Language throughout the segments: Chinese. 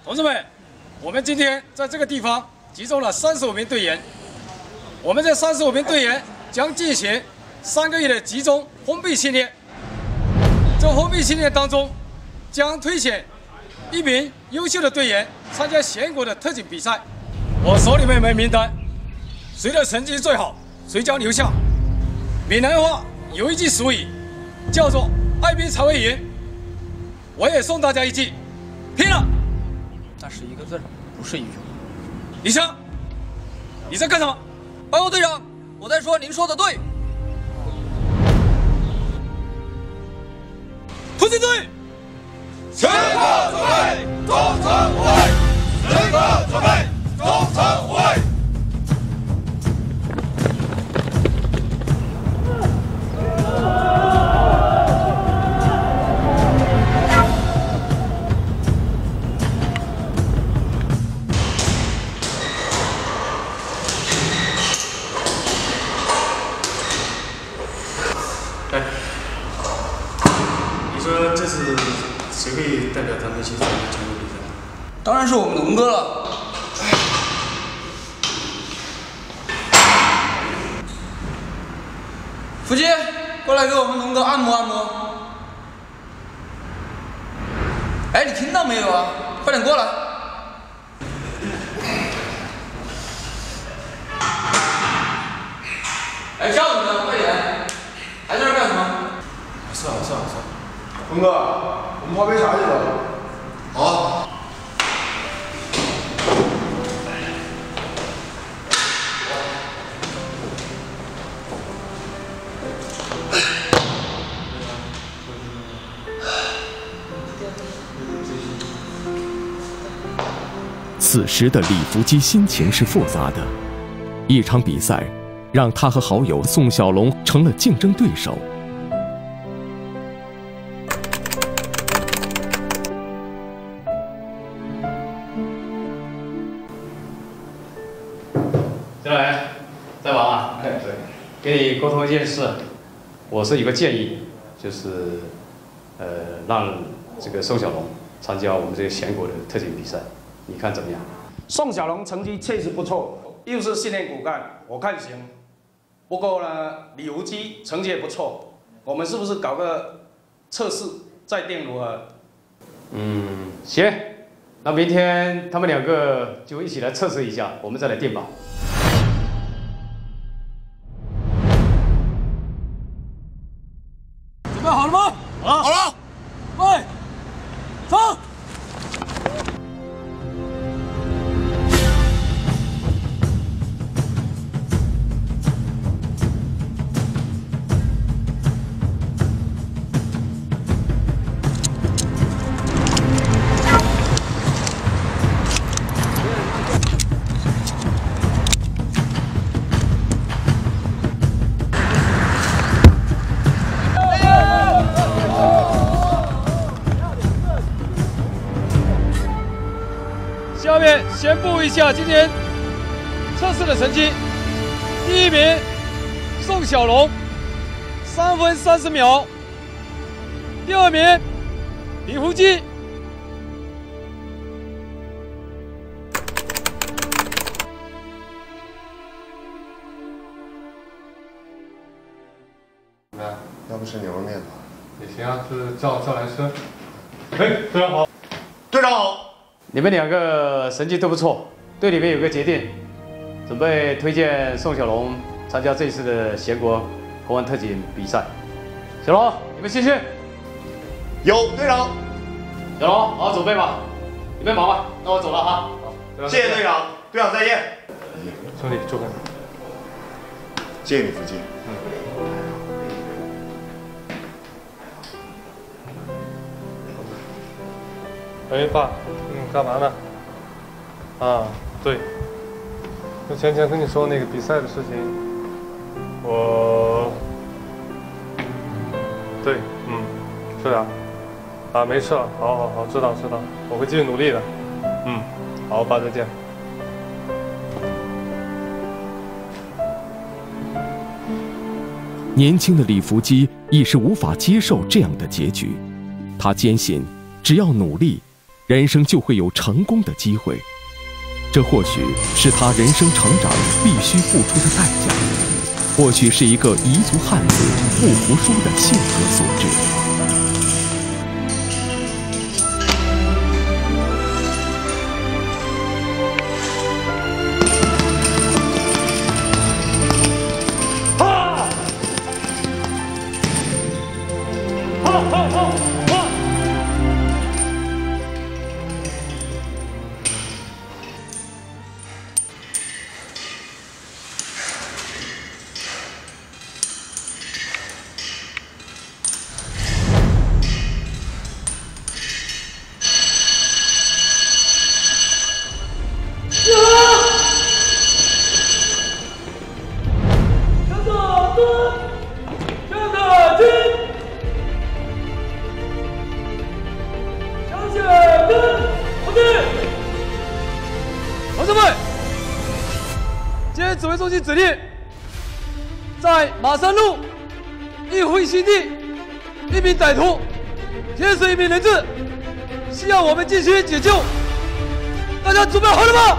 同志们，我们今天在这个地方集中了35名队员，我们这35名队员将进行3个月的集中封闭训练。这封闭训练当中，将推选1名优秀的队员参加全国的特警比赛。我手里面没名单，谁的成绩最好，谁将留下。闽南话有一句俗语，叫做“爱拼才会赢”。我也送大家一句：拼了！ 那是一个字，不是一句话。 李强，你在干什么？ 报告队长，我在说您说的对。 突击队， 时刻准备，忠诚无畏；时刻准备，忠诚无畏。 这次谁会代表咱们去参加全国比赛？ 当然是我们龙哥了。福基，过来给我们龙哥按摩按摩。哎，你听到没有啊？快点过来。哎，叫你呢，快点！还在这干什么？ 是啊。 龙哥，我们泡杯茶去吧。好。 此时的李福基心情是复杂的，一场比赛让他和好友宋小龙成了竞争对手。 小磊，在忙啊？ 哎，对。 给你沟通一件事，我是有个建议，就是让这个宋小龙参加我们这个全国的特警比赛，你看怎么样？ 宋小龙成绩确实不错，又是训练骨干，我看行。不过呢，李福基成绩也不错，我们是不是搞个测试再定如何？ 行，那明天他们2个就一起来测试一下，我们再来定吧。准备好了吗？ 好了。 喂，走！下面宣布一下今天测试的成绩：第1名宋小龙，3分30秒；第2名李福基。 要不吃牛肉面吧？ 也行啊，就是叫来吃。哎，队长好。 队长好。 你们2个成绩都不错，队里面有个决定，准备推荐宋小龙参加这次的全国公安特警比赛。小龙，你们信心？ 有，队长。 小龙，好好准备吧，你们忙吧，那我走了哈。 谢谢队长，队长再见。 兄弟，祝贺你。 谢谢你，福基。 哎，爸，干嘛呢？啊，对，就前天跟你说那个比赛的事情，对，是的，啊，没事了，好，知道，我会继续努力的，好，爸，再见。 年轻的李福基一时无法接受这样的结局，他坚信，只要努力， 人生就会有成功的机会。这或许是他人生成长必须付出的代价，或许是一个彝族汉子不服输的性格所致。 同志们，今天指挥中心指令，在马山路义会新地，一名歹徒劫持一名人质，需要我们进行解救。大家准备好了吗？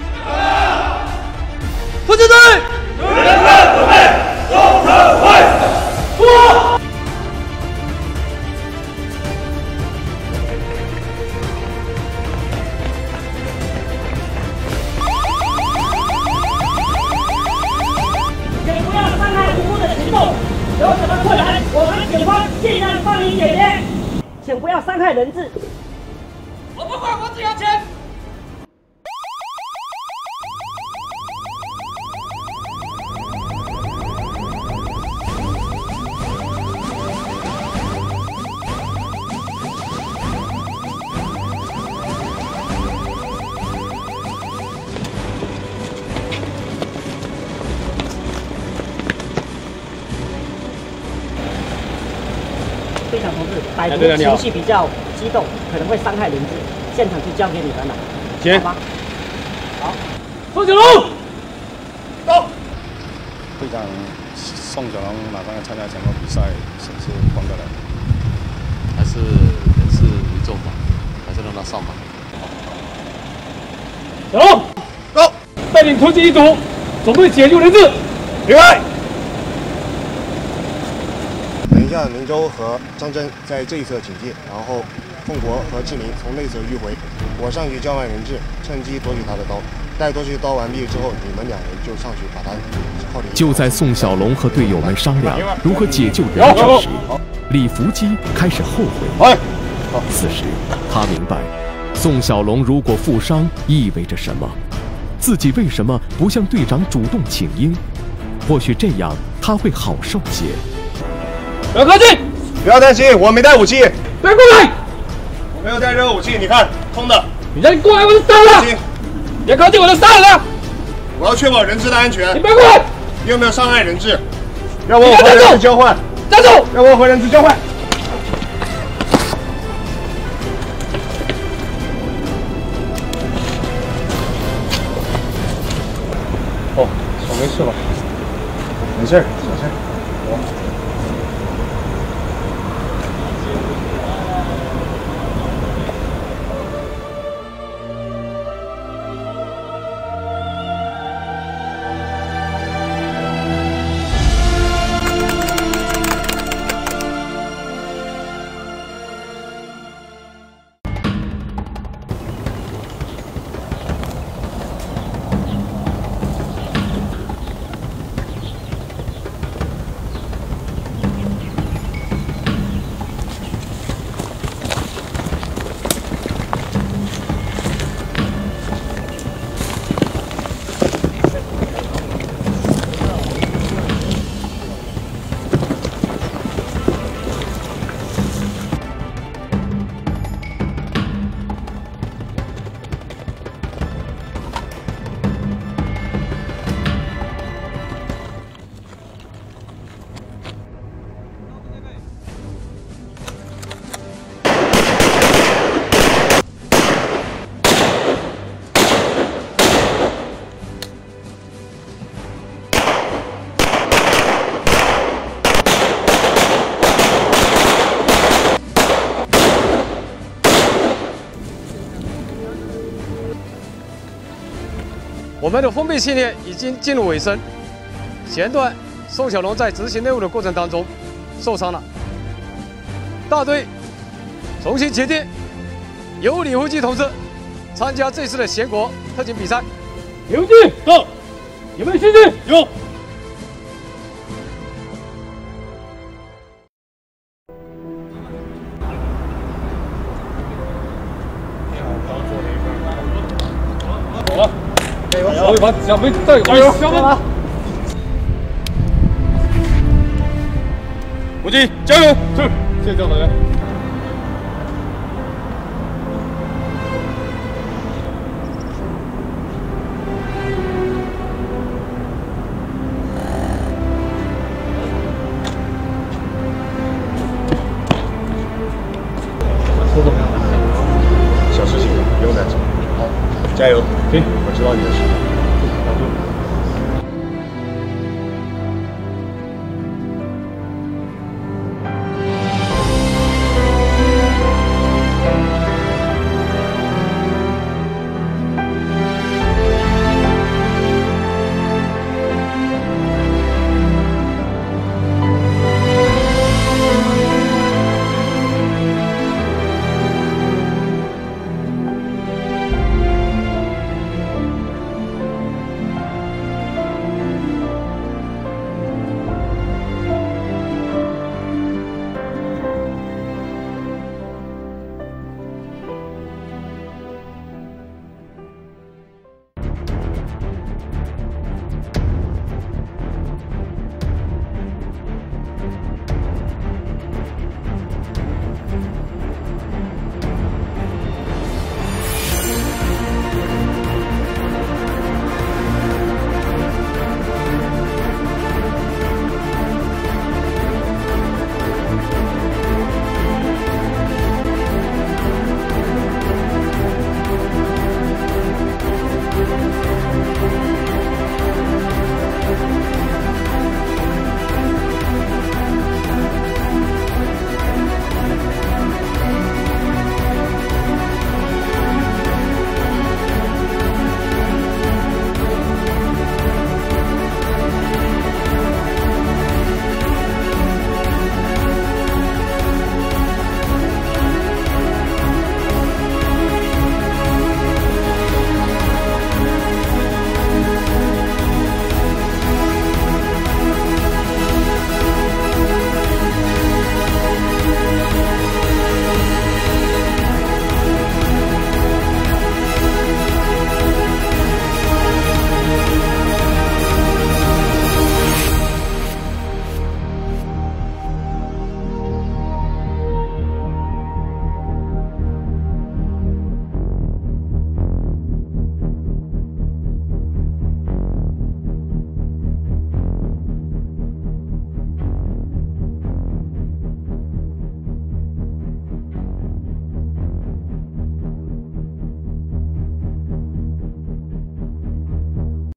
突击队， 准备，忠诚会，出！ 请不要伤害无辜的群众，有什么困难，我们警方尽量帮您解决。请不要伤害人质。 我不管，我只要钱。 队长同志，歹徒情绪比较激动，可能会伤害人质，现场就交给你们了， 行， 好吗？好， 宋小龙，到。 队长宋小龙马上要参加全国比赛，是不是换个人？ 还是人事为重吧，还是让他上吧。 小龙， 走， 带领突击一组，总队解救人质。 明白。 等一下，明州和张真在这一侧警戒，然后凤国和志明从内侧迂回。我上去交换人质，趁机夺取他的刀。待夺取刀完毕之后，你们两人就上去把他靠领。 就在宋小龙和队友们商量如何解救人质时，李福基开始后悔。此时他明白，宋小龙如果负伤意味着什么，自己为什么不向队长主动请缨？或许这样他会好受些。 不要靠近！ 不要担心，我没带武器。 别过来！ 我没有带任何武器，你看，空的。 你再过来，我就杀了！别靠近，我就杀了他！ 我要确保人质的安全。 你别过来！ 你有没有伤害人质？让我和人质交换。 站住！ 让我和人质交换。 哦，手没事吧？ 没事，小事。 我们的封闭训练已经进入尾声。前段宋小龙在执行任务的过程当中受伤了，大队重新决定由李福基同志参加这次的全国特警比赛。 李福基到，你们训练有。 我会把奖杯带给小们。 武基，加油！ 是，谢谢教导员。 说怎么样？小事情，不用担心。好，加油！行，我知道你的实力。